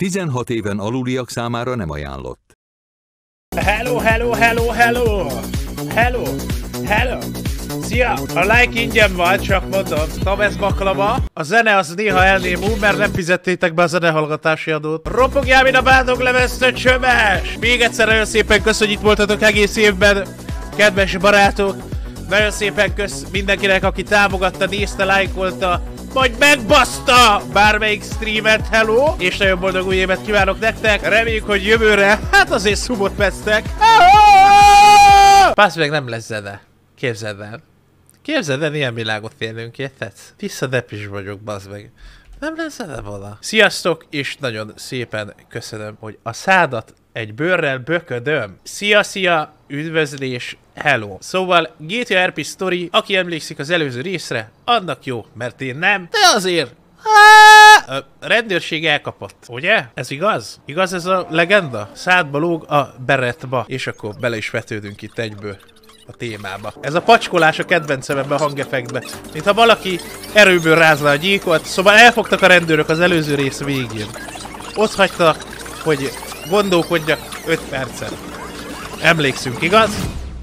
16 éven aluliak számára nem ajánlott. Hello, hello, hello, hello! Hello, hello! Szia! A like ingyen van, csak mondom. Tamesz baklava. A zene az néha elnémul, mert nem fizettétek be a zenehallgatási adót. Ropogjál, mint a bándog levesztő csöves! Még egyszer nagyon szépen köszönjük, itt voltatok egész évben, kedves barátok. Nagyon szépen kösz mindenkinek, aki támogatta, nézte, lájkolta, vagy megbaszta bármelyik streamet, hello! És nagyon boldog új évet kívánok nektek! Reméljük, hogy jövőre, hát azért szubot vesztek. Pász meg nem lesz zene. Képzeld el. Képzeld el, ilyen világot élünk, érted? Tiszta depis vagyok, bazd meg. Nem lesz zene vala. Sziasztok, és nagyon szépen köszönöm, hogy a szádat egy bőrrel böködöm. Szia, szia, üdvözlés, hello. Szóval GTA RP Story, aki emlékszik az előző részre, annak jó, mert én nem, de azért... A rendőrség elkapott, ugye? Ez igaz? Igaz ez a legenda? Szádba lóg a beretba, és akkor bele is vetődünk itt egyből a témába. Ez a pacskolás a kedvencem ebben a hangeffektben. Mintha valaki erőből rázna a gyíkot, szóval elfogtak a rendőrök az előző rész végén. Ott hagytak, hogy gondolkodjak 5 percet. Emlékszünk, igaz?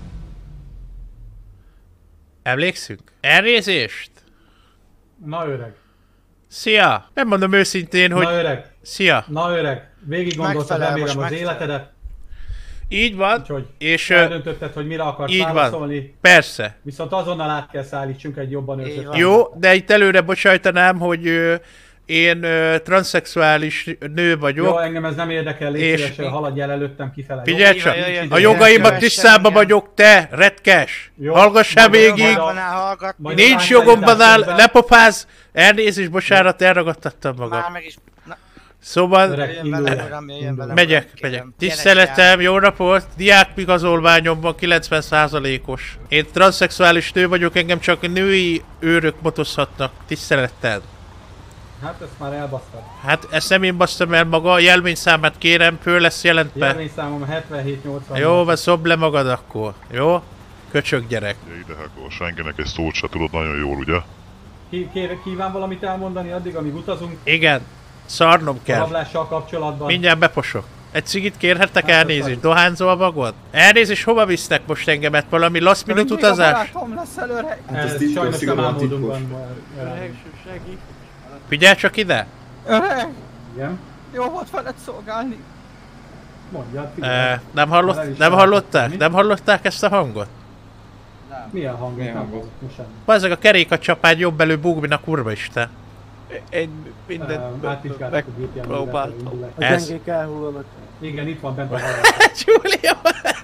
Emlékszünk? Elnézést? Na öreg. Szia! Nem mondom őszintén, hogy... Na öreg. Szia! Na öreg. Végig gondoltad remélem az életedet. Így van, Úgyhogy és... eldöntötted, hogy mire akarsz így válaszolni. van. Persze. Viszont azonnal át kell szállítsunk egy jobban őrzött. Jó, de itt előre bocsájtanám, hogy én transzexuális nő vagyok. Jó, engem ez nem érdekel, légy és szívesen, haladj el előttem kifele. Figyelj csak, a jogaimat tisztában vagyok, te, retkes! Hallgassál végig! Nincs jogomban áll, ne popázz! Elnézést, bocsánat, elragadtattam magam. Szóval, megyek. Tiszteletem, jó napot! Diákigazolványomban 90%-os. Én transzexuális nő vagyok, engem csak női őrök motozhatnak. Tisztelettel. Hát ezt már elbasztad. Hát ezt nem én basztam el maga, a jelvényszámát kérem, föl lesz jelentve. Jelvényszámom 7780. Jó, van, szobd le magad akkor, jó? Köcsög gyerek. Ide akkor senkinek egy szót se tudod nagyon jól, ugye? Kíván valamit elmondani addig, amíg utazunk? Igen, szarnom kell. A rablással kapcsolatban. Mindjárt beposok. Egy cigit kérhettek, hát elnézést, dohányzó a magad? Elnézést, hova visztek most engemet? Valami last minute utazás? Ez sajnos nem álmodunkban. Figyelj csak ide! Öreg! Igen? Jó volt veled szolgálni. Mondjad, figyelj. Nem hallották? Nem hallották ezt a hangot? Milyen hangot? Nem volt semmi. Bazzeg a kerékacsapád jobb elő búg, mint a kurva isten. Én mindent megpróbáltam. A gyengék elhullanak. Igen, itt van bent a halál. Julia!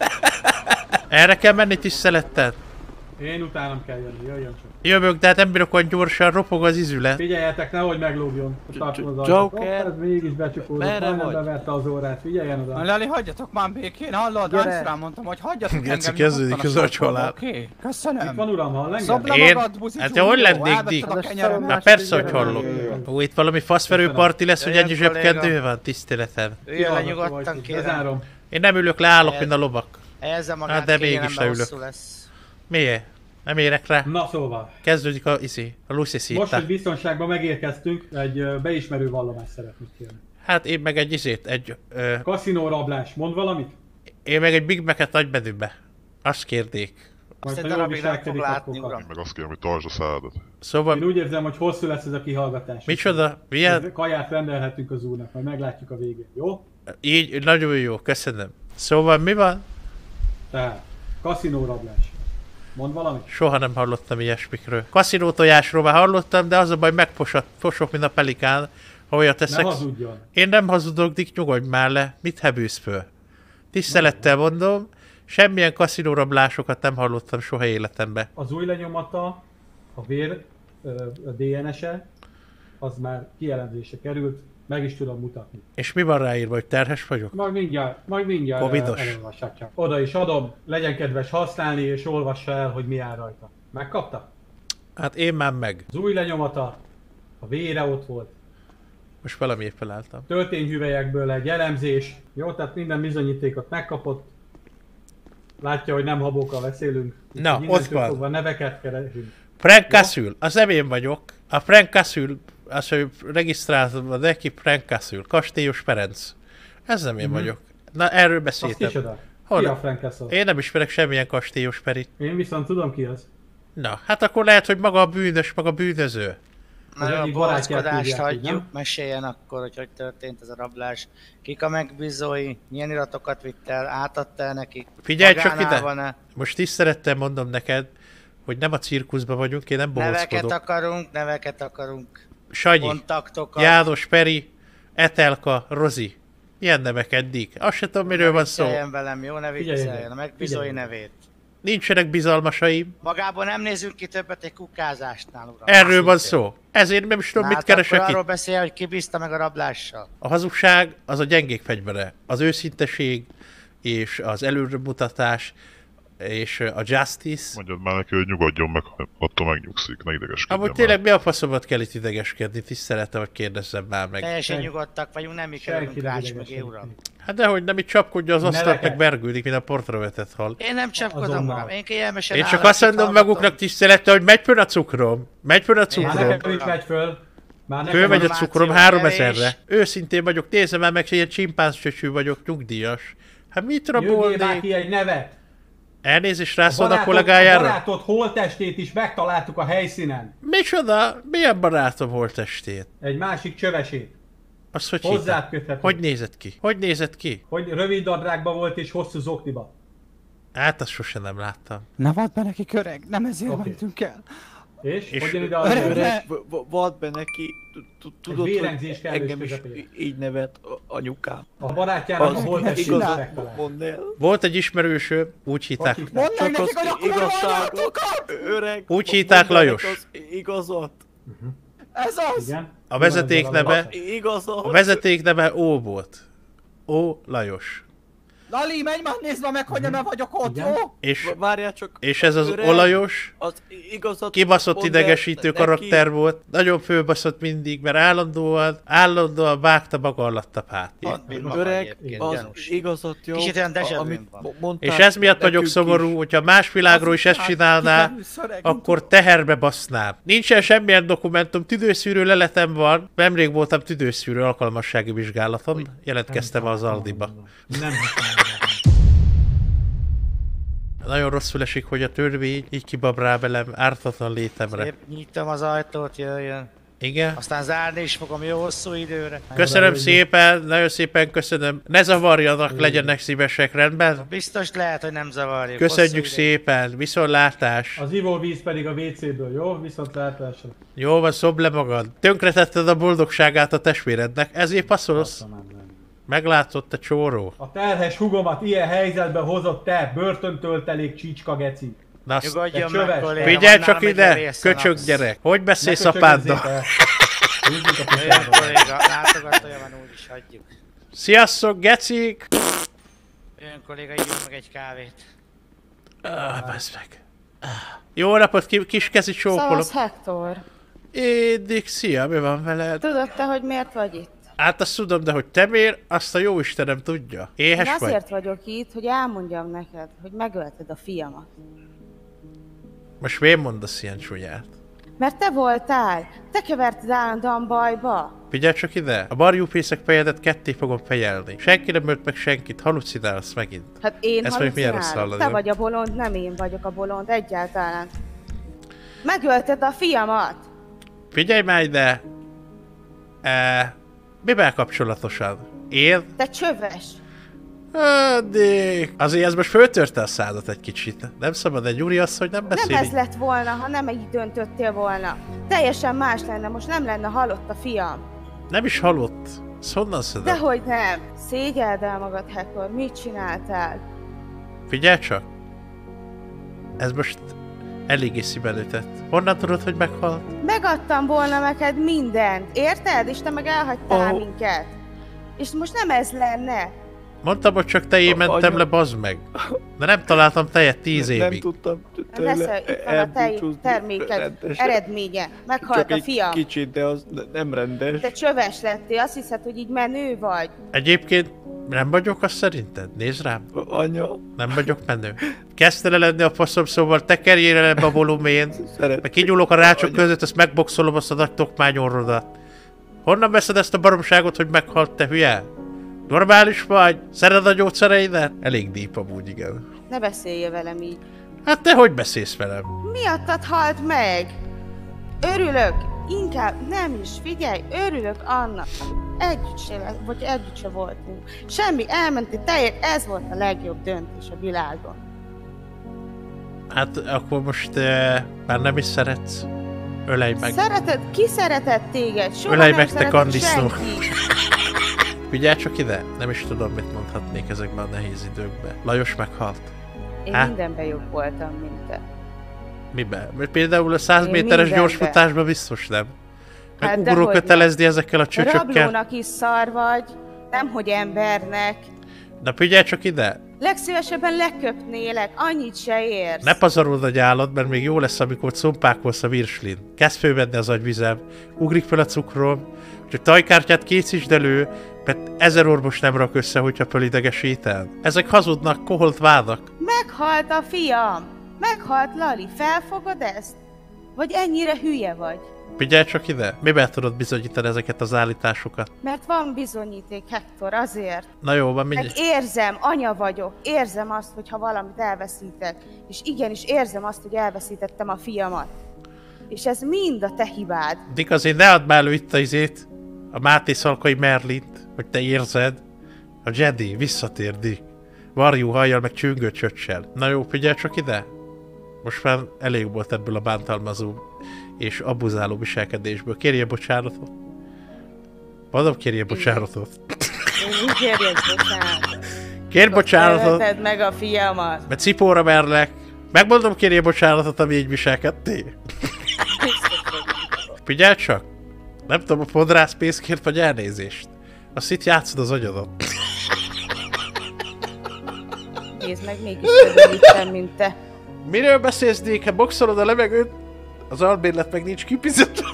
Erre kell menni tisztelettel. Én utánam kell jönni, jöjjön csak. Jövök, de hát nem bírok olyan gyorsan, ropog az izület. Figyeljetek, nehogy meglógjon. Joker! Ez mégis becsukódott, majdnem beverte az órát, figyeljen oda. Leli, hagyjatok már békén, hallod? Annyiszor rá mondtam, hogy hagyjatok engem. Geci, kezdődik az agyhalál. Oké, köszönöm. Itt van uram, hall engem? Szobd le Én? magad, buzi Hát csúnyó, hogy lennék dik? elvetted a kenyeremet. Na persze, hogy hallok. Ó, itt valami faszverő parti lesz, hogy ennyi zsebkendő van, tiszteletem. Üljön le nyugodtan, kérem. Bezárom. Én nem ülök le, állok, mint a lovak. Helyezze Hát magát, de kényelembe, mégis leülök. hosszú lesz. Miért? Nem érek rá? Na szóval. Kezdődik a Lucy Most, szíta. hogy biztonságban megérkeztünk, egy beismerő vallomást szeretnék kérni. Hát én meg egy Kaszinó rablás, mond valamit? én meg egy Big Mac-et nagybetűbe. Azt kérdék. Azt egy ha jól darabig nem fog viselkedik, látni, akkor uram. kap. Meg azt kérem, hogy tartsd a szádat. Szóval, Én úgy érzem, hogy hosszú lesz ez a kihallgatás. micsoda? Milyen? Kaját rendelhetünk az úrnak, majd meglátjuk a végén, jó? Így, nagyon jó, köszönöm. Szóval mi van? Tehát, kaszinó rablás. Mond valamit? Soha nem hallottam ilyesmikről. Kaszinó tojásról már hallottam, de az a baj, megfosok, mint a pelikán, ha olyat Ne teszek. hazudjon. Én nem hazudok, Dick, nyugodj már le. Mit hebősz föl? Tisztelettel mondom, semmilyen kaszinórablásokat nem hallottam soha életemben. Az új lenyomata, a vér, a DNS-e, az már kijelentésre került, meg is tudom mutatni. És mi van ráírva, hogy terhes vagyok? Majd mindjárt Covidos. elolvassák csak. Oda is adom, legyen kedves használni és olvassa el, hogy mi áll rajta. Megkapta? Hát én már meg. Az új lenyomata, a vére ott volt, Most valamiért felálltam. történhüvelyekből egy elemzés. Jó, tehát minden bizonyítékot megkapott. Látja, hogy nem habókkal beszélünk. Na, Úgyhogy ott innentől van. fogva neveket keresünk. Frank Castle, az nem én vagyok. A Frank Castle azt hogy regisztráltam neki Frank Castle, Kastélyos Ferenc. Ez nem én vagyok. Na, erről Az beszéltem. kicsoda? Hol? Ki a Frank Castle? Én nem ismerek semmilyen kastélyos perit. Én viszont tudom ki az. Na, hát akkor lehet, hogy maga a bűnös, maga a bűnöző. Az Na, a egyik barátját borozkodást hívják, hagyjuk, nem? meséljen akkor, hogy történt ez a rablás. Kik a megbízói, milyen iratokat vitt el, átadta el nekik? Figyelj csak Magánál ide! van-e? Most tisztelettel mondom neked, hogy nem a cirkuszban vagyunk, én nem bohóckodok. Neveket akarunk, Sanyi, kontaktokat. János, Peri, Etelka, Rozi. Milyen nevek eddig? Azt se tudom, miről van szó. Vicceljen velem, jó, ne Figyelj vicceljen, ide. a megbízói Figyelj. nevét. Nincsenek bizalmasaim. Magából nem nézünk ki többet egy kukázásnál, uram. Erről van Szintén. szó. Ezért nem is tudom, mit Hát keresek akkor arról itt. beszél, hogy ki bízta meg a rablással. A hazugság az a gyengék fegyvere. Az őszinteség és az előremutatás és a justice. Mondjad már neki, hogy nyugodjon meg, attól megnyugszik, ne idegeskedjen Amúgy már. tényleg mi a faszomat kell itt idegeskedni? Tiszteletem, hogy kérdezzem már meg. Teljesen Senki- nyugodtak vagyunk, nem mi senki kerülünk nem rács idegeskedik. mögé, uram. Hát dehogy nem itt csapkodja az asztalt, Neveket. meg bergődik, mint a portra vetett hal. Én nem csapkodom, Azonnal. uram, én kényelmesen Én csak állok, azt mondom hallgatom. maguknak tisztelettel, hogy megy föl a cukrom. Megy föl a Már cukrom. nekem is megy föl. Már nekem Fölmegy a is. információ cukrom kevés. 3000-re. Őszintén vagyok, nézem már meg, hogy ilyen csimpánzcsöcsű vagyok, nyugdíjas. Hát mit Jöjjél már rabolnék? ki egy nevet. Elnézést rászól a kollégájára? A barátod holttestét is megtaláltuk a helyszínen. Micsoda? Milyen barátom volt testét? Egy másik csövesét. Azt hogy Hozzád hittem? köthető. Hogy nézett ki? Hogy nézett ki? Hogy rövid nadrágban volt és hosszú zokniba. Hát azt sosem nem láttam. Ne vadd be nekik, öreg, nem ezért Oké. mentünk el. És? Hogy jön ide Öreg, az ne- Vadd be neki, tudod, vérengzés hogy kellős engem is közepén. így nevet anyukám. A barátjának a Az holttestét is igaz, megtaláltuk. mondd el. Volt egy ismerősöm, úgy hívták. Hogy hívták? Mondd meg Csak nekik, az hogy a kurva igazságot, anyátokat! öreg. Úgy hívták mondd el Lajos. az igazat. Ez az! Igen. A vezeték neve, a Igazat. vezeték neve Ó volt. Ó Lajos. Lali, menj már, nézd már meg, hogy nem vagyok ott, Igen. jó? Várjál csak. És ez az öreg, olajos, Az igazat. kibaszott mondd el idegesítő neki. karakter volt, nagyon fölbaszott mindig, mert állandóan vágta maga alatt a pát. Öreg, az gyanús. igazat jó. Kicsit olyan déjà vu amit van. mondtál És ez miatt vagyok nekünk szomorú, is. hogyha más világról is ezt csinálná, akkor teherbe basznám. Nincsen semmilyen dokumentum, tüdőszűrő leletem van. Nemrég voltam tüdőszűrő alkalmassági vizsgálaton, jelentkeztem az Aldiba. Nem hiszem. Nagyon rosszul esik, hogy a törvény így kibabrál velem ártatlan létemre. Szép, nyitom az ajtót, jöjjön. Igen? Aztán zárni is fogom jó hosszú időre. Köszönöm szépen, nagyon szépen köszönöm. Ne zavarjanak, legyenek szívesek, rendben? Biztos lehet, hogy nem zavarjuk. Köszönjük Hosszú idő. szépen, viszontlátás. Az ivóvíz pedig a WC-ből, jó? Viszontlátásra. Jó van, szobd le magad. Tönkretetted a boldogságát a testvérednek, ezért passzolsz. Meglátott a csóró. A terhes hugomat ilyen helyzetbe hozott te, börtöntöltelék csicska geci. Na, azt Nyugodjon Te meg, csöves. kolléga, figyelj van csak nálam egy ide, levél köcsög szanax. gyerek. Hogy beszélsz Ne apáddal? köcsögözzél fel. Húzzuk a Jöjjön, picsába. kolléga, látogatója van, úgyis hagyjuk. Sziasztok, gecik! Jöjjön, kolléga, ígyunk meg egy kávét. Bazd meg. Jó napot, kiskezi csókolom. Szavasz, Hector. Édik, szia, mi van veled? Tudod te, hogy miért vagy itt? Hát azt tudom, de hogy te miért, azt a jó Istenem tudja. Én Éhes vagy? azért vagyok itt, hogy elmondjam neked, hogy megölted a fiamat. Most miért mondasz ilyen csúnyát? Mert te voltál, te keverted állandóan bajba. Figyelj csak ide, a barjúfészek fejedet ketté fogom fejelni. Senki nem ölt meg senkit, halucinálsz megint. Hát én Ezt mondjuk milyen rossz halucinálok. hallani, Te nem? vagy a bolond, nem én vagyok a bolond egyáltalán. Megölted a fiamat. Figyelj már ide! Mivel kapcsolatosan? Én? Te csöves. Addig. Azért ez most föltörte a szádat egy kicsit. Nem szabad egy úriasszony nem beszélni. Nem ez lett volna, ha nem így döntöttél volna. Teljesen más lenne, most nem lenne halott a fiam. Nem is halott. Ezt honnan szeded? Dehogy nem. Szégyeld el magad, Hector. Mit csináltál? Figyelj csak! Ez most eléggé szívben ütött. Honnan tudod, hogy meghalt? Megadtam volna neked mindent, érted? És te meg elhagytál Oh. minket. És most nem ez lenne. Mondtam, hogy csak tején mentem Anya- le, bazd meg. De nem találtam tejet 10 Nem évig. tudtam Lesz, itt van a te elbúcsúzni terméked rendesen. eredménye. Meghalt Csak a egy fiam. kicsit, de az nem rendes. Te csöves lettél, azt hiszed, hogy így menő vagy. Egyébként Nem vagyok azt szerinted? Nézd rám. Anya. Nem vagyok menő. Kezdte le lenni a faszom, szóval tekerjél el ebbe a volumén. Meg kinyúlok a rácsok között, ezt megboxolom azt a nagy tokmányorrodat. Honnan veszed ezt a baromságot, hogy meghalt, te hülye? Normális vagy? Szereted a gyógyszereidet? Elég deep amúgy, igen. Ne beszélj velem így. Hát te hogy beszélsz velem? Miattad halt meg? Örülök, inkább nem is, figyelj, örülök annak. Együtt se voltunk. Semmi, elmenti teljét, ez volt a legjobb döntés a világon. Hát akkor most már nem is szeretsz? Ölej meg. Szereted? Ki szeretett téged? Soha Ölej nem meg, te szeretett kandisznó. senki. Figyelj csak ide, nem is tudom, mit mondhatnék ezekben a nehéz időkben. Lajos meghalt. Én Há? mindenben jobb voltam, mint te. Miben? Mert például a 100 Én méteres mindenben. gyorsfutásban biztos nem. Meg Hát ugró dehogy kötelezni ezekkel a csöcsökkel. Rablónak is szar vagy, nemhogy embernek. Na figyelj csak ide! Legszívesebben leköpnélek, annyit se érsz. Ne pazarold a gyálat, mert még jó lesz, amikor combpákolsz a virslin. Kezd fölvenni az agyvizem, ugrik fel a cukrom, csak tajkártyát készítsd elő, mert 1000 orvos nem rak össze, hogyha fölidegesíted. Ezek hazudnak, koholt vádak. Meghalt a fiam! Meghalt Lali, felfogod ezt? Vagy ennyire hülye vagy? Figyelj csak ide, miben tudod bizonyítani ezeket az állításokat? Mert van bizonyíték, Hector, azért. Na jó, van Meg mindjárt. érzem, anya vagyok, érzem azt, hogyha valamit elveszítek. És igenis érzem azt, hogy elveszítettem a fiamat. És ez mind a te hibád. Dick, azért ne add már elő itt a izét, a Máté Szalkai Merlint, hogy te érzed. A Jedi visszatér, Dick. Varjú hajjal, meg csüngő csöccsel. Na jó, figyelj csak ide. Most már elég volt ebből a bántalmazó és abuzáló viselkedésből. Kérjél bocsánatot. Mondom, kérjél bocsánatot. Én kérjek bocsánat. Kérj bocsánatot, Ölted meg a fiamat. mert cipóra merlek. Megmondom, kérjél bocsánatot, ami így viselkedtél. Figyelj csak. Nem tudom, a fodrász pénzt kért, vagy elnézést. Azt itt játszod az agyadat. Nézd meg, mégis több vittem, mint te. Miről beszélsz, Dick? Hát boxolod a levegőt, az albérlet meg nincs kifizetve.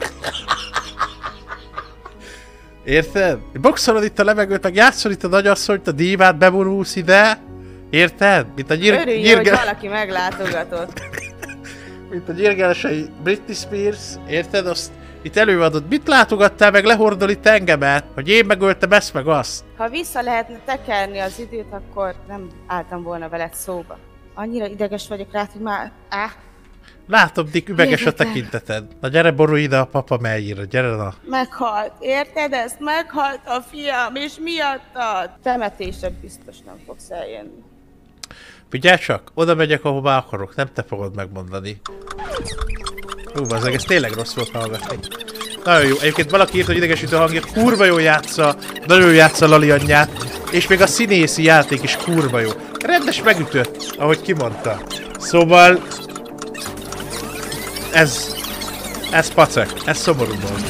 Érted? Boxolod itt a levegőt, meg játszol itt a nagyasszonyt, a dívát, bevonulsz ide. Érted? Mint a Örülj, hogy valaki meglátogatott. mint a gyirgelesei Britney Spears. Érted? Azt itt előadod. Mit látogattál meg, lehordol itt engemet? Hogy én megöltem ezt meg azt. Ha vissza lehetne tekerni az időt, akkor nem álltam volna veled szóba. Annyira ideges vagyok rá, hogy már... Látom, Dick, üveges a Nézzétek. tekinteted. Na gyere, borulj ide a papa mellére, gyere na. Meghalt, érted ezt? Meghalt a fiam, és miattad? Temetésre biztos nem fogsz eljönni. Figyelj csak, oda megyek, ahová akarok, nem te fogod megmondani. Ez tényleg rossz volt hallgatni. Nagyon jó, egyébként valaki írt, hogy idegesítő hangja, kurva jól játsza, nagyon jól játsza Lali anyját, és még a színészi játék is kurva jó. Rendes megütött, ahogy kimondta. Szóval... Ez pacek, ez szomorú volt.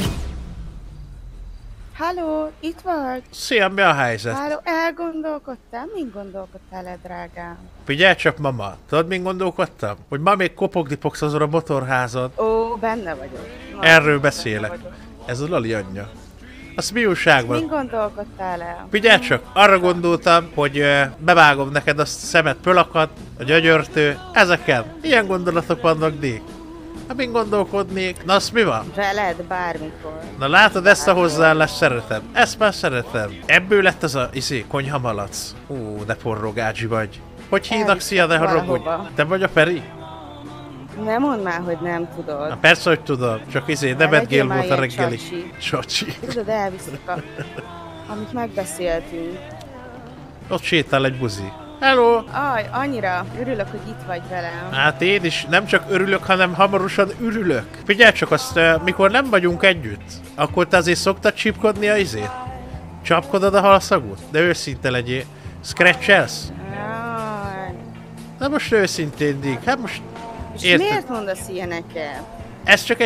Halló, itt vagy? Szia, mi a helyzet? Halló, elgondolkodtál? Mind gondolkodtál-e, drágám? Figyelj csak, mama, tudod, min gondolkodtam? Hogy ma még kopogni fogsz azon a motorházon. Ó, benne vagyok. Na, Erről benne beszélek. vagyok. Ez a Lali anyja. Az mi újság van? Mind gondolkodtál el? Figyelj csak, arra gondoltam, hogy bevágom neked azt a szemet, fölakat, a gyögyörtő, ezeken. Ilyen gondolatok vannak, Dick. Hát min gondolkodnék? Na, azt mi van? Veled bármikor. Na látod, ezt a hozzáállást szeretem. Ezt már szeretem. Ebből lett az a konyhamalac. De forrogácsi vagy. Hogy hívnak, Elviszek szia, ne haragudj. valahova. Te vagy a Feri? Ne mondd már, hogy nem tudod. Na persze, hogy tudom. Csak Ne Nebet legyél Gél már volt a ilyen reggeli. csacsi. Csacsi. Tudod, elviszek amit megbeszéltünk. Ott sétál egy buzi. Hello! Aj, annyira örülök, hogy itt vagy velem. Hát én is nem csak örülök, hanem hamarosan ürülök. Figyelj csak azt, mikor nem vagyunk együtt, akkor te azért szoktad csípkodni a izét? Csapkodod a halszagot? De őszinte legyél. Scratchelsz? Aj. Na most őszintén, Dick, hát most És érted. miért mondasz ilyeneket? Ez csak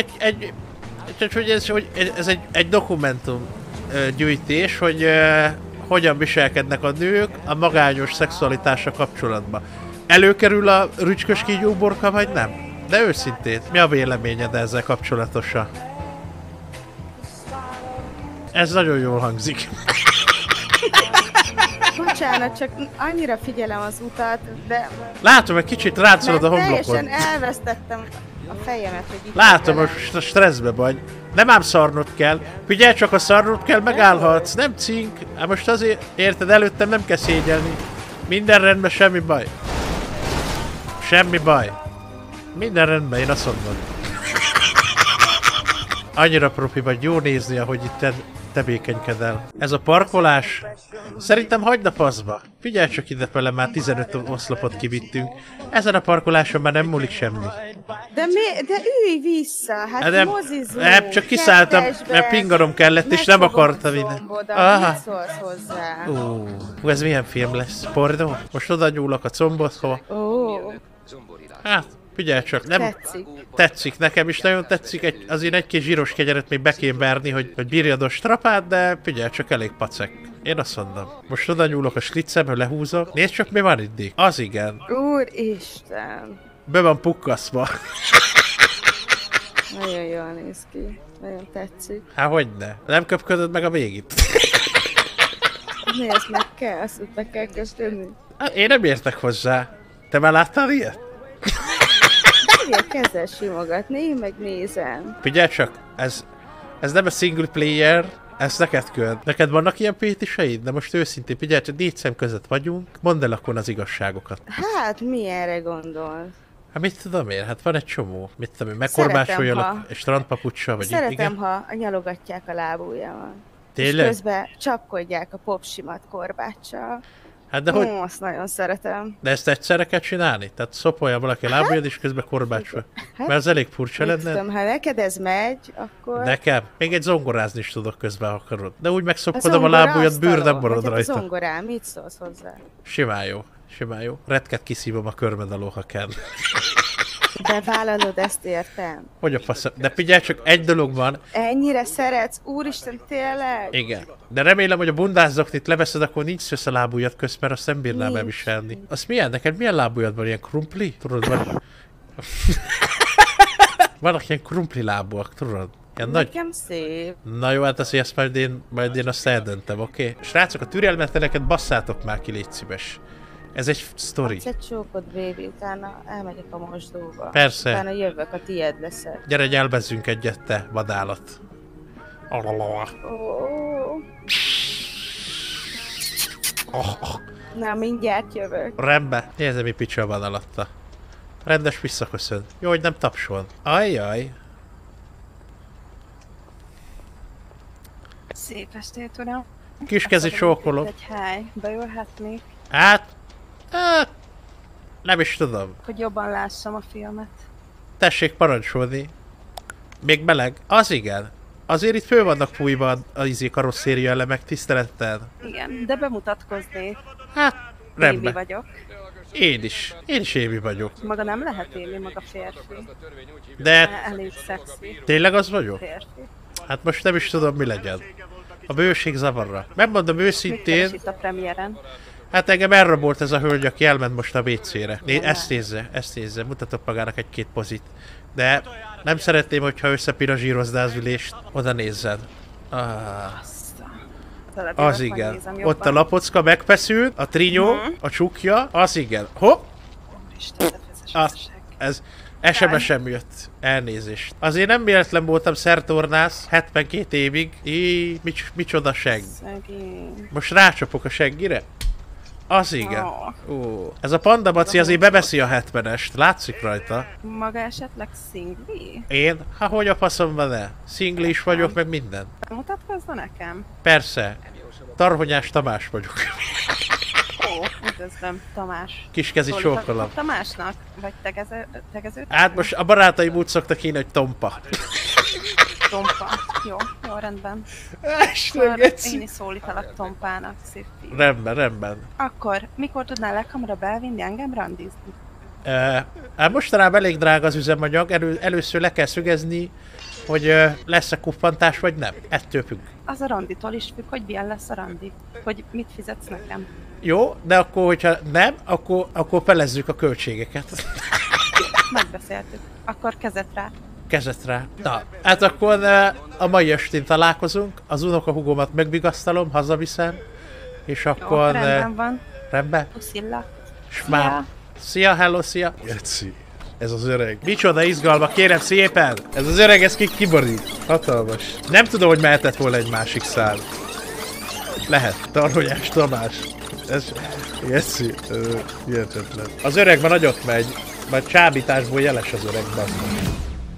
ez egy dokumentum gyűjtés, hogy hogyan viselkednek a nők a magányos szexualitással kapcsolatban. Előkerül a rücskös kígyóborka, vagy nem? De őszintén, mi a véleményed ezzel kapcsolatosan? Ez nagyon jól hangzik. Bocsánat, csak annyira figyelem az utat, de... Látom, egy kicsit ráncolod a homlokod. Teljesen elvesztettem a fejemet, hogy itt Látom, velem. most a stresszbe vagy. Nem ám szarnod kell. Figyelj csak, ha szarnod kell, megállhatsz. Nem cink. Hát most azért, érted, előttem nem kell szégyelni. Minden rendben, semmi baj. Semmi baj. Minden rendben, én azt mondom. Annyira profi vagy, jó nézni, ahogy itt tevékenykedel. Ez a parkolás? Szerintem hagyd a faszba. Figyelj csak idefele, már 15 oszlopot kivittünk. Ezen a parkoláson már nem múlik semmi. De ülj vissza, hát Nem, mozizunk. nem, csak kiszálltam, mert pingarom kellett, és nem akartam innen. Aha. Mit szólsz hozzá? Ez milyen film lesz? Pornó? Most oda nyúlok a combodhoz. Ó, Hát, figyelj csak, nem... tetszik. Tetszik, nekem is nagyon tetszik, azért egy kis zsíros kegyeret még be kéne verni, hogy bírjad a strapát, de figyelj, csak elég pacek. Én azt mondom. Most oda nyúlok a slitzembe, lehúzom. Nézd csak, mi van itt. Az igen. Úristen. Be van pukkaszva. Nagyon jól néz ki. Nagyon tetszik. Hát hogyne? Nem köpködöd meg a végét. Nézd meg, kell, azt be kell köszönni. Hát, én nem értek hozzá. Te már láttál ilyet? Ilyen kezdel simogatni, én megnézem. Figyelj csak, ez nem a single player, ez neked köld. Neked vannak ilyen pétiseid? De most őszintén, figyelj csak, 4 szem között vagyunk, mondd el akkor az igazságokat. Hát, mi erre gondolsz? Hát mit tudom én, hát van egy csomó. Mit tudom én, megkorbácsoljalak egy strandpapucssal, vagy Szeretem, igen? ha nyalogatják a lábujjamat. Tényleg? És közben csapkodják a popsimat korbáccsal. Hát de hogy? Azt nagyon szeretem. De ezt egyszerre kell csinálni? Tehát szopolja valaki a lábujjad, és közben korbácsol. Mert az elég furcsa Mit lenne. tudom, ha neked ez megy, akkor... Nekem? Még egy zongorázni is tudok közben, ha akarod. De úgy megszopkodom a lábujjad, bőr nem marad A rajta. zongorán, mit szólsz hozzá? Simán jó. Simán jó. Retket kiszívom a körmed alól, ha kell. De vállalod, ezt értem. Hogy a fasz... De figyelj csak, egy dolog van. Ennyire szeretsz? Úristen, tényleg? Igen. De remélem, hogy a bundászoknit leveszed, akkor nincs szösz a lábujjad közt, mert azt nem bírnám Nincs. elviselni. Azt milyen? Neked milyen lábujjad van? Ilyen krumpli? Tudod, van... Vannak ilyen krumpli lábúak, tudod? Ilyen nagy... Nekem szép. Na jó, hát ezt majd én azt eldöntem, oké? Okay? Srácok, a türelmetleneket basszátok már ki, légy szíves. Ez egy sztori. Adsz egy csókot, baby, utána elmegyek a mosdóba. Persze. Utána jövök, a tiéd leszek. Gyere, nyelbezzünk egyet, te vadállat. Na, mindjárt jövök. Rendben. Nézd, mi picsa van alatta. Rendes visszaköszön. Jó, hogy nem tapsol. Ajjaj. Szép estét, uram. Kiskezi csókolom. Egy hely, beülhetnék, Hát... Nem is tudom. hogy jobban lássam a filmet. Tessék parancsolni. Még meleg? Az igen. Azért itt föl vannak fújva a karosszéria elemek, tisztelettel. Igen, de bemutatkoznék. Hát, Évi rendben. vagyok. Én is Évi vagyok. Maga nem lehet Évi, maga férfi. De Elég szexi tényleg az vagyok? férfi. Hát most nem is tudom, mi legyen. A bőség zavarra. Megmondom Mit keres őszintén, itt a premiéren? hát engem elrabolt ez a hölgy, aki elment most a WC-re. Ezt nézze, mutatok magának egy-két pozit. De nem szeretném, hogyha összepirozsírozná az ülést. Oda nézzen. Az igen. Ott a lapocka megfeszült, a trinyó, a csukja, az igen. Hopp! Ez SMS-em jött. Elnézést. Azért nem véletlen voltam szertornász 72 évig. Micsoda segg. Szegény. Most rácsapok a seggire? Az igen. Ó. Ez a panda baci azért beveszi a 70-est. Látszik rajta. Maga esetleg szingli? Én? Hát hogy a faszom van -e? Szingli is vagyok, meg minden. Mutatkozna nekem? Persze. Tarhonyás Tamás vagyok. Ó, üdvözlöm, Tamás. Kiskezi Szólítok csókolom. Tamásnak? Vagy tegező? Hát most a barátaim úgy szoktak hívni, hogy Tompa. Tompa. Jó, rendben. Istenem, Akkor geci. én is szólítalak Tompának, szép fiú. Rendben. Akkor, mikor tudnál leghamarabb elvinni engem randizni? Hát mostanában elég drága az üzemanyag, először le kell szögezni, hogy lesz-e kuppantás vagy nem. Ettől függ. Az a randitól is függ, hogy milyen lesz a randi. Hogy mit fizetsz nekem. Jó, de akkor, hogyha nem, akkor felezzük a költségeket. Megbeszéltük. Akkor kezet rá. Kezet rá. Na, hát akkor a mai estén találkozunk, az unokahúgomat megvigasztalom, hazaviszem, És Jó, akkor... rendben van. Rendben? Puszillak. És már... Szia, hello, szia! Geci. Ez az öreg. Micsoda izgalma, kérem szépen! Ez az öreg, ez kiborít. Hatalmas. Nem tudom, hogy mehetett volna egy másik szál. Lehet. Tarhonyás Tamás. Ez... Geci. Hihetetlen. Az öreg már nagyot megy. Már csábításból jeles az öreg, bazdmeg.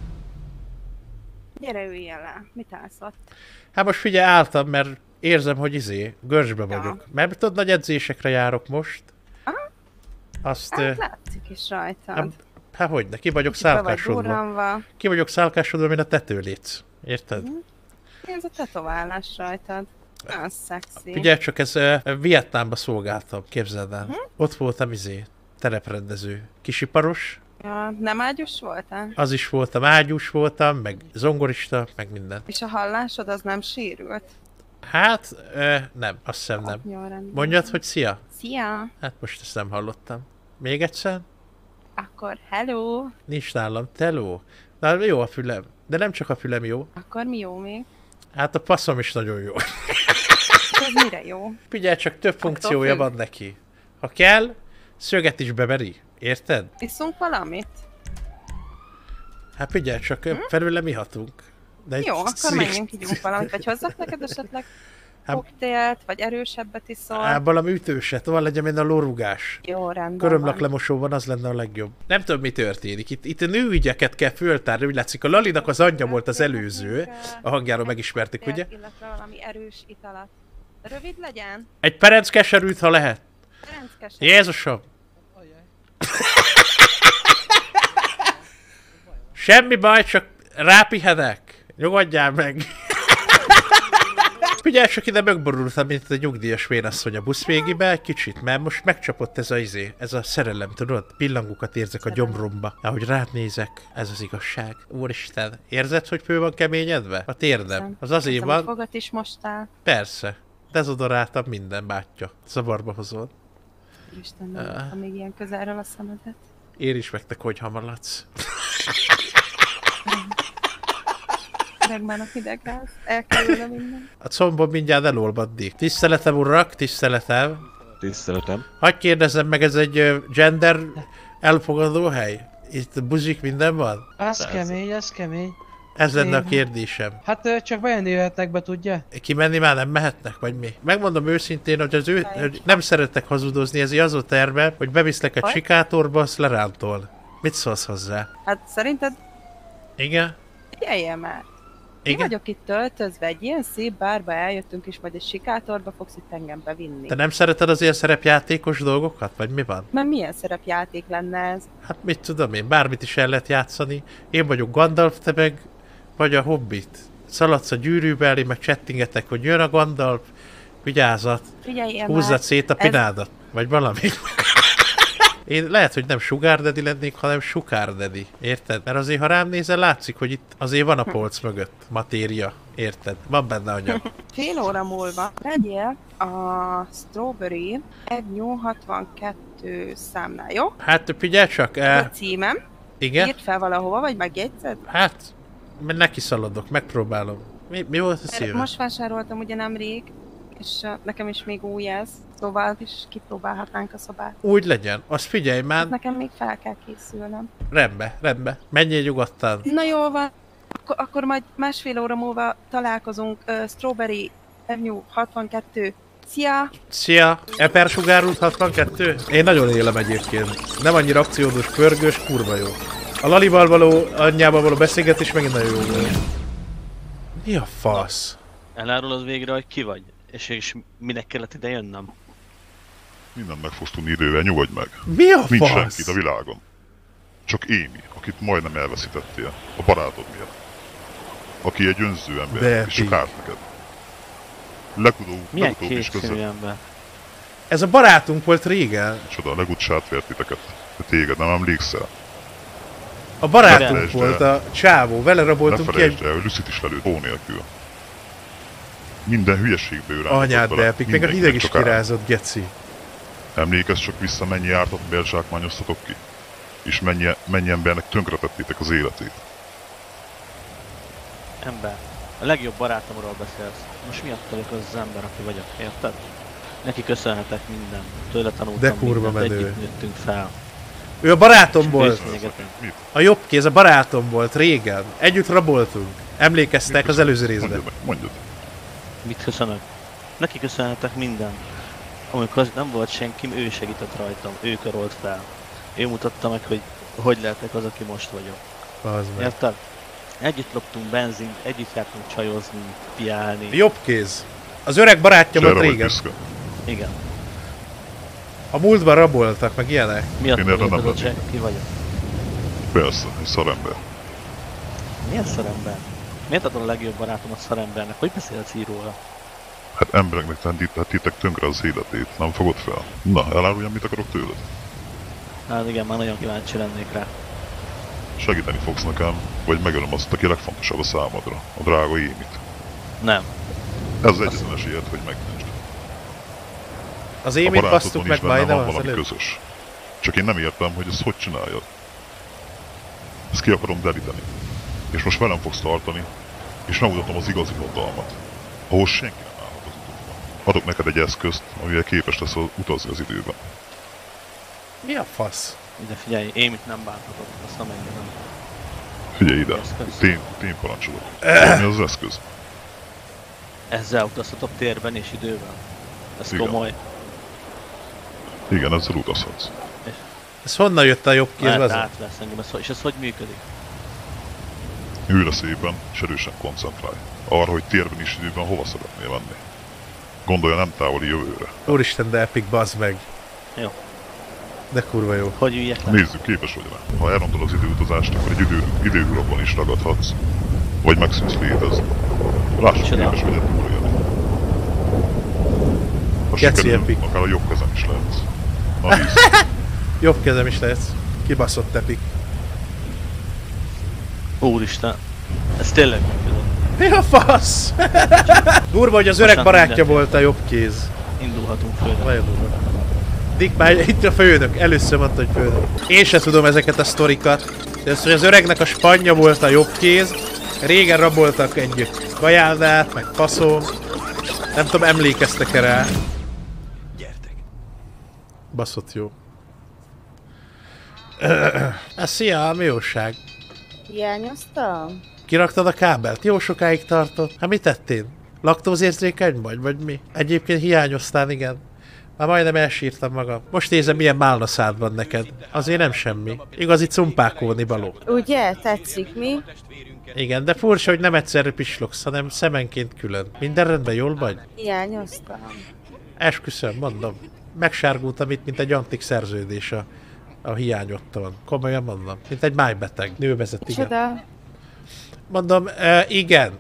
Gyere, üljél le. Mit állsz ott? Hát most figyelj, álltam, mert érzem, hogy görcsbe vagyok. Mert tudod, nagy edzésekre járok most. Aha. Azt... Hát látszik is rajtad. Hát hogyne, ki vagyok Be vagy szálkásodva. durranva. Ki vagyok szálkásodva, mint a tetőléc. Érted? Ez a tetoválás rajtad. Nagyon szexi. Figyelj csak, ez Vietnámba szolgáltam, képzeld el. Ott voltam tereprendező. Kisiparos, Ja, nem ágyus voltál? az is voltam, ágyús voltam, meg zongorista, meg minden. És a hallásod az nem sérült? Hát, nem, azt hiszem nem. Jó, rendben. Mondjad, hogy szia? Szia! Hát most ezt nem hallottam. Még egyszer? Akkor hello! Nincs nálam teló. Na, jó a fülem. De nem csak a fülem jó. Akkor mi jó még? Hát a passzom is nagyon jó. Ez mire jó? Figyelj, csak több funkciója van neki. Ha kell, szöget is beveri. Érted? Iszunk valamit? Hát figyelj, csak felőle ihatunk. De Jó, akkor menjünk, ígyunk valamit. Vagy hozzak neked esetleg koktélt, vagy erősebbet iszol? Hát valami ütőset, van legyen, mint a lórugás. Jó, rendben Körömlak van. lemosóban az lenne a legjobb. Nem tudom, mi történik. Itt a nőügyeket kell föltárni, úgy látszik. A Lalinak az anyja volt az előző. A hangjáról megismertük, ugye? Illetve valami erős italat. Rövid legyen? Egy perenc keserűt, ha lehet. Ferenc keserű. Jézusom! Semmi baj, csak rápihenek. Nyugodjál meg. Figyelj, csak ide megborultam, mint egy nyugdíjas vénasszony a busz végébe egy kicsit, mert most megcsapott ez a szerelem, tudod? Pillangókat érzek a gyomromba. Ahogy rád nézek, ez az igazság. Úristen, érzed, hogy fő van keményedve? A térdem. Az azért van. Fogat is mostál. Persze. Dezodoráltam minden, bátya. Zavarba hozod. Isten, nem láttam még ilyen közelről a szemedet. Én is meg te konyha maradsz. Megmán a hideggáz. Elkerülne minden. A combom mindjárt elolvaddik. Tiszteletem, urak, tiszteletem. Tiszteletem. Hadd kérdezzem meg, ez egy gender elfogadó hely? Itt buzik minden van? Ez kemény, ez kemény. Ez lenne a kérdésem. Hát csak bejönni jöhetnek be, tudja? Kimenni már nem mehetnek, vagy mi? Megmondom őszintén, hogy nem szeretek hazudozni, ezért az a terve, hogy beviszlek egy sikátorba, azt lerántol. Mit szólsz hozzá? Hát szerinted Igen? figyeljél már. Én vagyok itt töltözve, egy ilyen szép bárba eljöttünk, és majd egy sikátorba fogsz itt engem bevinni. Te nem szereted az ilyen szerepjátékos dolgokat, vagy mi van? Mert milyen szerepjáték lenne ez? Hát mit tudom én, bármit is el lehet játszani. Én vagyok Gandalf, te meg vagy a Hobbit. Szaladsz a gyűrűbe elé, meg chattingetek, hogy jön a Gandalf, vigyázat, húzzad szét a pinádat, vagy valami. Én lehet, hogy nem Sugar Daddy lennék, hanem Sukár Daddy. Érted? Mert azért, ha rám nézel, látszik, hogy itt azért van a polc mögött matéria. Érted? Van benne anyag. Fél óra múlva legyél a Strawberry Avenue 62 számnál, jó? Hát figyelj csak. Ez a címem. Igen? Írd fel valahova, vagy megjegyzed? Hát, neki szaladok, megpróbálom. Mi volt a szívem? Most vásároltam ugye nemrég, és nekem is még új ez, szóval is kipróbálhatnánk a szobát. Úgy legyen, azt figyelj már. Nekem még fel kell készülnem. Rendben. Menjél nyugodtan. Na jól van, akkor majd másfél óra múlva találkozunk. Strawberry Avenue 62. Szia! Szia! Epersugárút 62? Én nagyon élem egyébként. Nem annyira akciódus, pörgős, kurva jó. A Lalival való, anyjával való beszélgetés megint nagyon jó volt. Mi a fasz? Elárulod végre, hogy ki vagy? És minek kellett ide jönnöm? Mindent meg fogsz tudni idővel, nyugodj meg. Mi a Nincs fasz? senkit a világon. Csak Amy, akit majdnem elveszítettél. A barátod miatt. Aki egy önző ember, és csak árt neked. Legutóbb is között. Ember? Ez a barátunk volt régen. Csoda, legutóbb sátvert titeket. De téged nem emlékszel? A barátunk volt a csávó, vele raboltunk ki egy... Ne felejtsd el, hogy Lucit is lelőtt, ó nélkül. Minden hülyeségbe ő Anyád beepik, meg a hideg is kirázott, geci. Emlékezz csak vissza, mennyi ártat belzsákmányoztatok ki? És mennyi embernek tönkretettétek az életét. Ember, a legjobb barátomról beszélsz. Most miatt vagyok az ember, aki vagyok, érted? Neki köszönhetek minden. Tőle tanultam De kurva mindent, menő. együtt nőttünk fel. Ő a barátom volt. Főzfenyegetem. A jobb kéz a barátom volt régen. Együtt raboltunk. Emlékeztek az előző részben. Mondjad. Mit köszönök? Neki köszönhetek minden. Amikor nem volt senkim, ő segített rajtam. Ő karolt fel. Ő mutatta meg, hogy lehetek az, aki most vagyok. Az meg. Érted? Együtt loptunk benzint, együtt jártunk csajozni, piálni. Jobb kéz. Az öreg barátja volt Erre vagy régen. büszke. Igen. A múltban raboltak, meg ilyenek. Miatt Én erre vagyok nem az a lennék. Jack, ki vagyok? Persze, egy szarember. Milyen szarember? Miért adod a legjobb barátom a szarembernek? Hogy beszélsz így róla? Hát embereknek tettétek tönkre az életét, nem fogod fel? Na, eláruljam, mit akarok tőled? Hát igen, már nagyon kíváncsi lennék rá. Segíteni fogsz nekem, vagy megölöm azt, aki legfontosabb a számodra, a drága Émit. Nem. Ez az egyetlen esélyed, hogy megmentsd. Az A émét basztuk barátodban meg is benne majdnem van az valami előbb. közös. Csak én nem értem, hogy ezt hogy csináljad. Ezt ki akarom deríteni. És most velem fogsz tartani, és megmutatom az igazi hatalmat, ahol senki nem állhat az utódban. Adok neked egy eszközt, amivel képes lesz utazni az időben. Mi a fasz? De figyelj, én mit nem bántatok, azt nem engedem. Figyelj ide, Eszköz. tén parancsolok. Mi az eszköz? Ezzel utazhatok térben és időben. Ez Igen. komoly. Igen, ezzel utazhatsz. Ez honnan jött a jobb kéz? Lehet Az? átvesz engem, és ez hogy működik? Ülj szépen, és erősen koncentrálj. Arra, hogy térben és időben hova szeretnél menni. Gondolja nem távoli jövőre. Úristen, de epic, bazd meg. Jó. De kurva jó. Hogy üljek le? Nézzük, képes vagy rá. Ha elrontod az időutazást, akkor egy időhulakban is ragadhatsz. Vagy megszűnsz létezni. Lássuk, Csoda. képes vagy túlélni. Ha Geci sikerül, epic. akár a jobb kezem is lehetsz. Na nézd. Jobb kezem is lesz. Kibaszott epic. Úristen. Ez tényleg működött. Mi a fasz? Durva, hogy az öreg Bocsánat, barátja mindenki. volt a jobb kéz. Indulhatunk fölre. Nagyon durva. Dick már itt a főnök, először mondta, hogy főnök. Én se tudom ezeket a sztorikat. De az, hogy az öregnek a spanja volt a jobb kéz. Régen raboltak együtt Gajáldát, meg faszom. Nem tudom, emlékeztek-e rá. Gyertek. Baszott jó. Szia, mi jóság? Hiányoztam? Kiraktad a kábelt? Jó sokáig tartott. Hát mit tettél? Laktózérzékeny vagy mi? Egyébként hiányoztál, igen. Már majdnem elsírtam magam. Most nézem, milyen málna szád van neked. Azért nem semmi. Igazi cumpákolni való. Ugye? Tetszik, mi? Igen, de furcsa, hogy nem egyszerre pislogsz, hanem szemenként külön. Minden rendben, jól vagy? Hiányoztam. Esküszöm, mondom. Megsárgultam itt, mint egy antik szerződés a hiányodtól. Komolyan mondom. Mint egy májbeteg. Nővezet, igen. Csoda. Mondom, igen.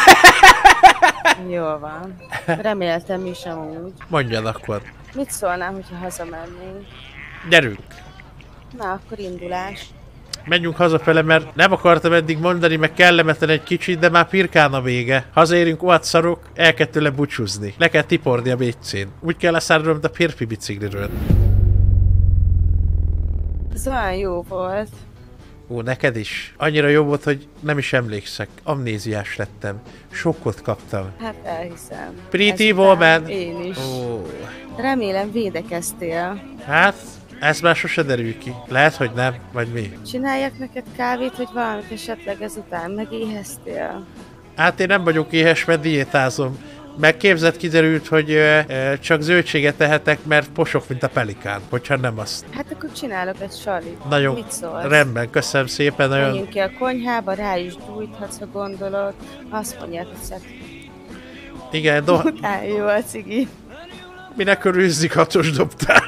Jól van. Reméltem is amúgy. Mondjad akkor. Mit szólnál, hogyha hazamennénk? Gyerünk. Na, akkor indulás. Menjünk hazafele, mert nem akartam eddig mondani, meg kellemetlen egy kicsit, de már pirkán a vége. Hazaérünk, ott szarok, el kell tőle búcsúzni. Le kell tiporni a WC-n. Úgy kell leszállnom, mint a férfi bicikliről. Ez olyan jó volt. Ó, neked is. Annyira jó volt, hogy nem is emlékszek. Amnéziás lettem. Sokkot kaptam. Hát elhiszem. Pretty Ezután woman. Én is. Ó. Remélem védekeztél. Hát, ez már sose derül ki. Lehet, hogy nem, vagy mi. Csináljak neked kávét, hogy valamit esetleg ezután megéheztél? Hát én nem vagyok éhes, mert diétázom. Meg képzett kiderült, hogy csak zöldséget tehetek, mert posok, mint a pelikán, hogyha nem azt. Hát akkor csinálok egy salit. Nagyon Mit szólsz? rendben, köszönöm szépen, nagyon... Menjünk ki a konyhába, rá is gyújthatsz, ha gondolod. Azt mondják, hogy szett. Igen, Után jó a cigi. minek örülzik, hatos dobtál.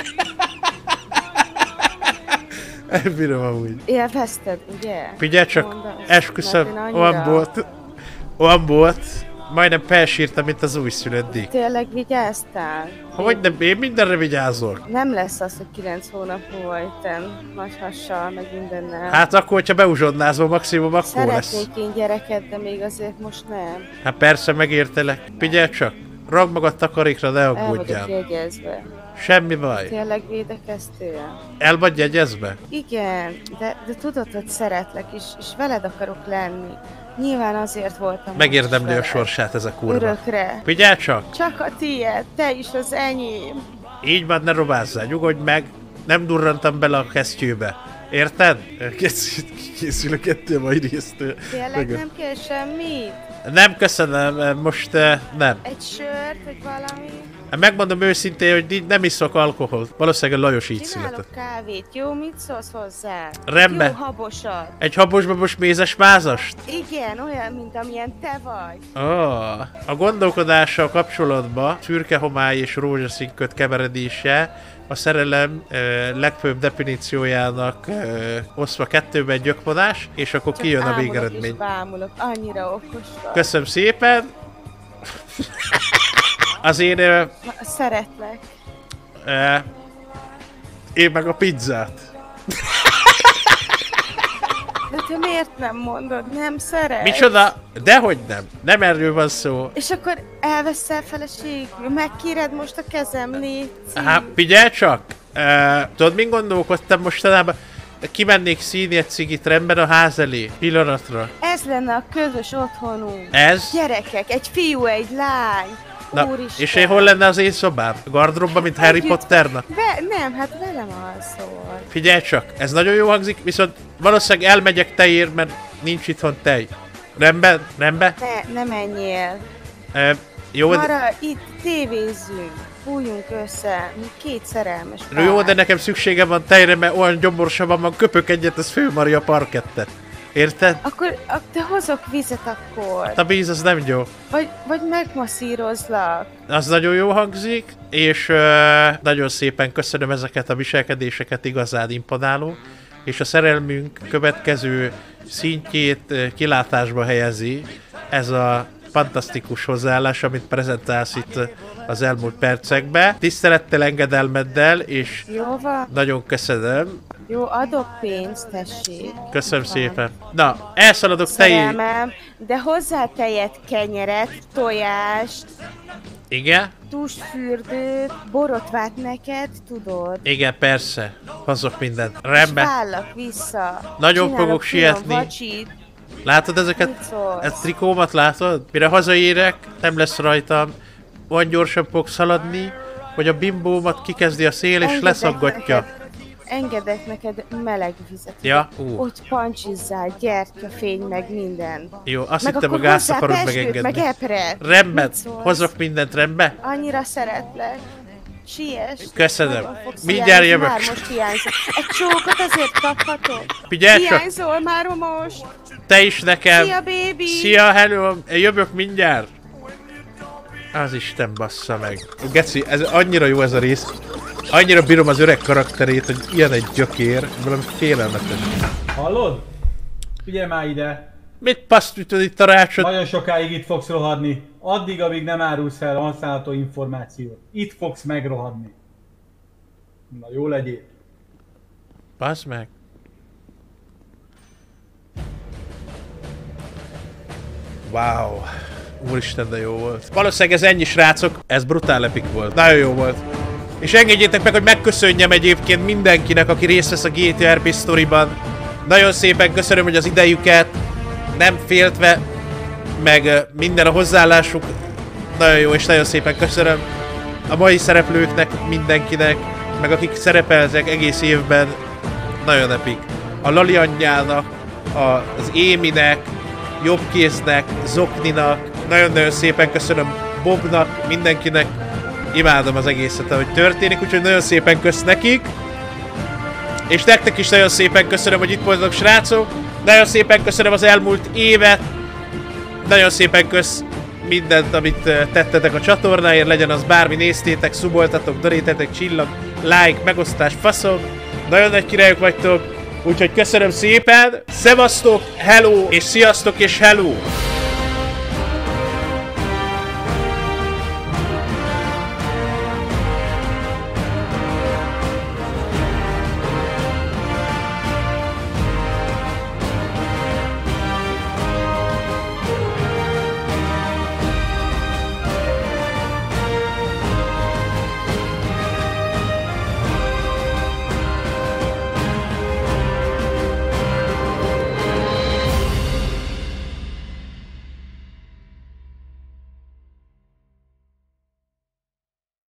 Elbírom amúgy. Élvezted, ugye? Figyelj csak, Mondasz, esküszöm, mert én annyira- olyan volt, majdnem felsírtam, mint az újszülött Dick. Tényleg vigyáztál? Hogy nem, én mindenre vigyázol. Nem lesz az, hogy 9 hónap múlva itten nagy hassal, meg mindennel. Hát akkor, hogyha beuzsodnázol, maximum akkor lesz. Szeretnék én gyereket, de még azért most nem. Hát persze, megértelek. Figyelj csak, ragd magad takarékra, ne El vagyok aggódjál. jegyezve. Semmi baj. Tényleg védekeztél? El vagy jegyezve? Igen, de tudod, hogy szeretlek, és veled akarok lenni. Nyilván azért voltam. Megérdemli a veled. sorsát ez a kurva. Örökre. Figyelj csak! Csak a tiéd, te is az enyém. Így van, ne robázzál, nyugodj meg! Nem durrantam bele a kesztyűbe. Érted? Készülök ettől majd résztől. Tényleg nem kell semmit? Nem, köszönöm, most nem. Egy sört, vagy valami? Megmondom őszintén, hogy nem iszok alkoholt. Valószínűleg Lajos így Csinálok született. kávét, jó? Mit szólsz hozzá? Rendben. Jó habosat. Egy habosba most mézes mázast? Igen, olyan, mint amilyen te vagy. A gondolkodással kapcsolatban szürke homály és rózsaszín köt keveredése a szerelem legfőbb definíciójának osztva kettőben gyökvonás, és akkor Csak kijön a ámulok végeredmény. és bámulok, annyira okos vagy. Köszönöm szépen! Az én... Szeretlek. Én meg a pizzát. De te miért nem mondod? Nem szeretsz? Micsoda? Dehogy nem. Nem erről van szó. És akkor elveszel feleségül? Megkéred most a kezem, légy szív. Hát, figyelj csak! Tudod, min gondolkodtam mostanában? Kimennék színi egy cigit rendben a ház elé. Pillanatra. Ez lenne a közös otthonunk. Ez? Gyerekek, egy fiú, egy lány. Na, Úristen. és én hol lenne az én szobám? A gardróbban, mint Harry Együtt- Potternak? Nem, hát velem alszol. Figyelj csak, ez nagyon jó hangzik, viszont valószínűleg elmegyek tejért, mert nincs itthon tej. Rendben? Rendben? Ne menjél. Jó, de, Mara, itt tévézzünk. Fújjunk össze. Mi két szerelmes pár. jó, de nekem szükségem van tejre, mert olyan gyomorsavam van, köpök egyet, az fölmarja a parkettet. Érted? Akkor te hozok vizet akkor. A víz az nem jó. Vagy megmasszírozlak. Az nagyon jó hangzik, és nagyon szépen köszönöm ezeket a viselkedéseket, igazán imponáló, és a szerelmünk következő szintjét kilátásba helyezi ez a fantasztikus hozzáállás, amit prezentálsz itt az elmúlt percekben. Tisztelettel, engedelmeddel, és Jó van? nagyon köszönöm. Jó, adok pénzt, tessék. Köszönöm szépen. Na, elszaladok tejé. Szerelmem, de hozzá tejet, kenyeret, tojást, Igen? tusfürdőt, borotvát neked, tudod? Igen, persze. Hozok mindent. És Rendben. vállak vissza. Nagyon Csinálok fogok finom sietni. vacsit. Látod ezeket? Mit szólsz? Ezt trikómat látod? Mire hazaérek, nem lesz rajtam. Olyan gyorsan fogok szaladni, hogy a bimbómat kikezdi a szél és leszaggatja. Engedek neked meleg vizet. Ja? Ott pancsizzál, gyertyafény, meg minden. Jó, azt meg hittem a akkor gázt hozzá akarod pezsgőt, megengedni. meg epret. Rendben, Mit szólsz? hozok mindent rendbe. Annyira szeretlek. Siess. Köszönöm. Nagyon fogsz Mindjárt hiányozni, jövök. Már most hiányzol. Egy csókot azért kaphatok. Figyelj csak. Hiányzol már most. Te is nekem. Szia, baby. Szia, hello. Jövök mindjárt. Az Isten bassza meg. Geci, ez annyira jó ez a rész. Annyira bírom az öreg karakterét, hogy ilyen egy gyökér. Valami félelmetes. Hallod? Figyelj már ide! Mit passzítod itt a rácsot? Nagyon sokáig itt fogsz rohadni. Addig, amíg nem árulsz el használható információt. Itt fogsz megrohadni. Na, jó legyél. Bassz meg. Wow. Úristen, de jó volt. Valószínűleg ez ennyi, srácok. Ez brutál epik volt. Nagyon jó volt. És engedjétek meg, hogy megköszönjem egyébként mindenkinek, aki részt vesz a GTA RP Storyban. Nagyon szépen köszönöm, hogy az idejüket nem féltve, meg minden a hozzáállásuk nagyon jó, és nagyon szépen köszönöm a mai szereplőknek, mindenkinek, meg akik szerepeltek egész évben. Nagyon epik. A Lali anyjának, az Éminek, Jobbkéznek, Zokninak, nagyon-nagyon szépen köszönöm Bobnak, mindenkinek. Imádom az egészet, ahogy történik, úgyhogy nagyon szépen kösz nekik. És nektek is nagyon szépen köszönöm, hogy itt voltatok, srácok. Nagyon szépen köszönöm az elmúlt évet. Nagyon szépen kösz mindent, amit tettetek a csatornáért, legyen az bármi, néztétek, szuboltatok, donétetek, csillag, like, megosztás, faszom. Nagyon nagy királyok vagytok, úgyhogy köszönöm szépen. Szevasztok, hello, és sziasztok, és hello!